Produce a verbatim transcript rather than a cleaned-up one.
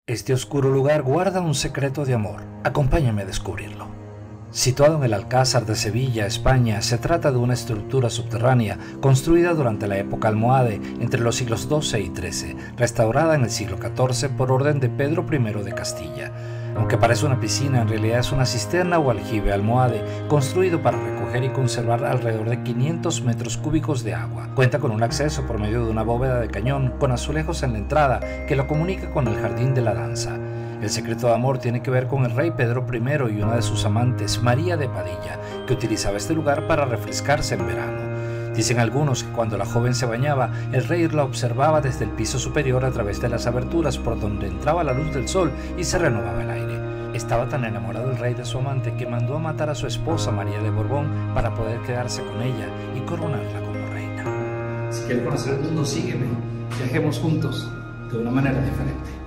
Este oscuro lugar guarda un secreto de amor. Acompáñame a descubrirlo. Situado en el Alcázar de Sevilla, España, se trata de una estructura subterránea construida durante la época almohade entre los siglos doce y trece, restaurada en el siglo catorce por orden de Pedro primero de Castilla. Aunque parece una piscina, en realidad es una cisterna o aljibe almohade, construido para recoger y conservar alrededor de quinientos metros cúbicos de agua. Cuenta con un acceso por medio de una bóveda de cañón con azulejos en la entrada que lo comunica con el Jardín de la Danza. El secreto de amor tiene que ver con el rey Pedro primero y una de sus amantes, María de Padilla, que utilizaba este lugar para refrescarse en verano. Dicen algunos que cuando la joven se bañaba, el rey la observaba desde el piso superior a través de las aberturas por donde entraba la luz del sol y se renovaba el aire. Estaba tan enamorado el rey de su amante que mandó a matar a su esposa María de Borbón para poder quedarse con ella y coronarla como reina. Si quieres conocer el mundo, sígueme. Viajemos juntos de una manera diferente.